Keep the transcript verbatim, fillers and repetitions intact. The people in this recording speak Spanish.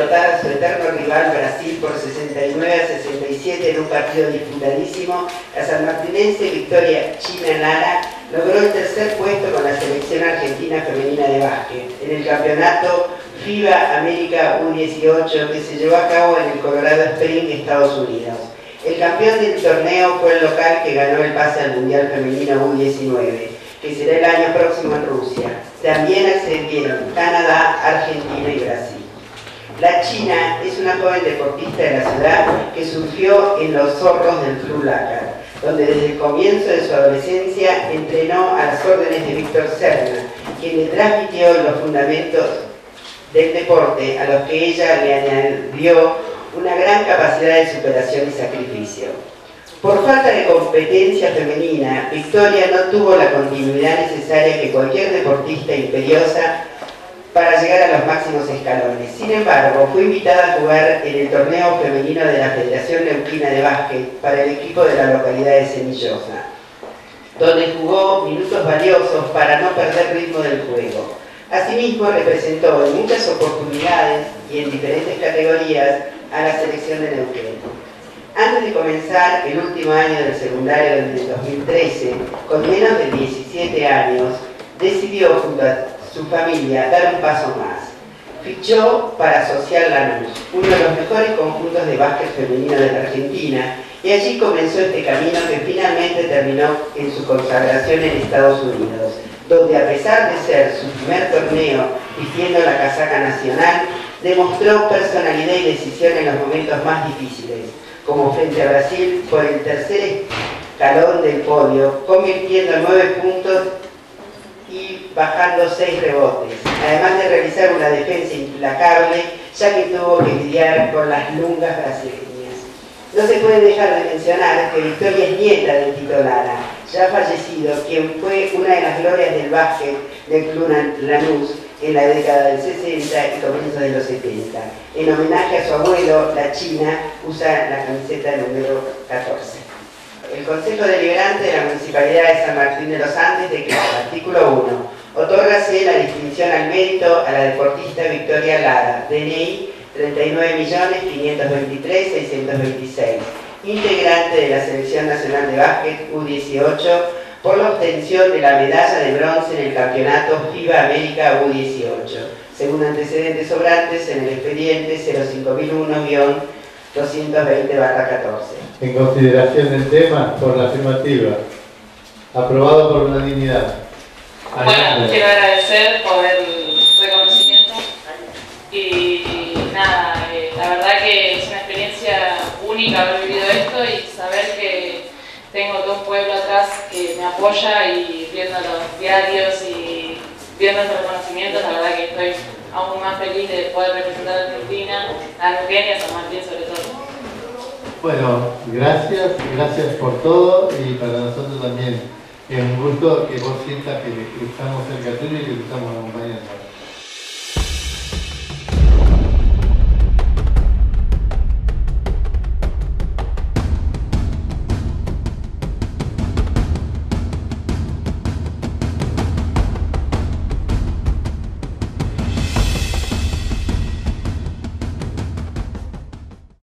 derrotar a su eterno rival Brasil por sesenta y nueve a sesenta y siete en un partido disputadísimo, la sanmartinense Victoria China Lara logró el tercer puesto con la selección argentina femenina de básquet en el campeonato FIBA América U dieciocho que se llevó a cabo en el Colorado Springs, Estados Unidos. El campeón del torneo fue el local que ganó el pase al Mundial Femenino U diecinueve, que será el año próximo en Rusia. También accedieron Canadá, Argentina y Brasil. La China es una joven deportista de la ciudad que surgió en los zorros del Club Lácar, donde desde el comienzo de su adolescencia entrenó a las órdenes de Víctor Serna, quien le transmitió los fundamentos del deporte, a los que ella le añadió una gran capacidad de superación y sacrificio. Por falta de competencia femenina, Victoria no tuvo la continuidad necesaria que cualquier deportista imperiosa para llegar a los máximos escalones. Sin embargo, fue invitada a jugar en el torneo femenino de la Federación Neuquina de Básquet para el equipo de la localidad de Semillosa, donde jugó minutos valiosos para no perder ritmo del juego. Asimismo, representó en muchas oportunidades y en diferentes categorías a la selección de Neuquén. Antes de comenzar el último año del secundario del dos mil trece, con menos de diecisiete años, decidió junto a su familia dar un paso más. Fichó para Social Lanús, uno de los mejores conjuntos de básquet femenino de la Argentina, y allí comenzó este camino que finalmente terminó en su consagración en Estados Unidos, donde a pesar de ser su primer torneo vistiendo la casaca nacional, demostró personalidad y decisión en los momentos más difíciles, como frente a Brasil por el tercer escalón del podio, convirtiendo nueve puntos y bajando seis rebotes, además de realizar una defensa implacable, ya que tuvo que lidiar con las lungas brasileñas. No se puede dejar de mencionar que Victoria es nieta de Tito Lara, ya fallecido, quien fue una de las glorias del básquet del Club Lanús en la década del sesenta y comienzos de los setenta. En homenaje a su abuelo, la China usa la camiseta número catorce. El Consejo Deliberante de la Municipalidad de San Martín de los Andes declara, artículo uno, otórgase la distinción al mérito a la deportista Victoria Lara, D N I treinta y nueve millones quinientos veintitrés mil seiscientos veintiséis, integrante de la Selección Nacional de Básquet U dieciocho, por la obtención de la medalla de bronce en el Campeonato FIBA América U dieciocho, según antecedentes sobrantes en el expediente cero cinco mil uno guión doscientos veinte barra catorce. En consideración del tema, por la afirmativa. Aprobado por unanimidad. Bueno, quiero agradecer por el reconocimiento y nada, eh, la verdad que es una experiencia única haber vivido esto y saber que tengo todo un pueblo atrás que me apoya, y viendo los diarios y viendo los reconocimientos, la verdad que estoy aún más feliz de poder representar a Argentina, a Neuquén y a San Martín sobre todo. Bueno, gracias, gracias por todo, y para nosotros también es un gusto que vos sientas que estamos cerca tuyo y que te estamos acompañando.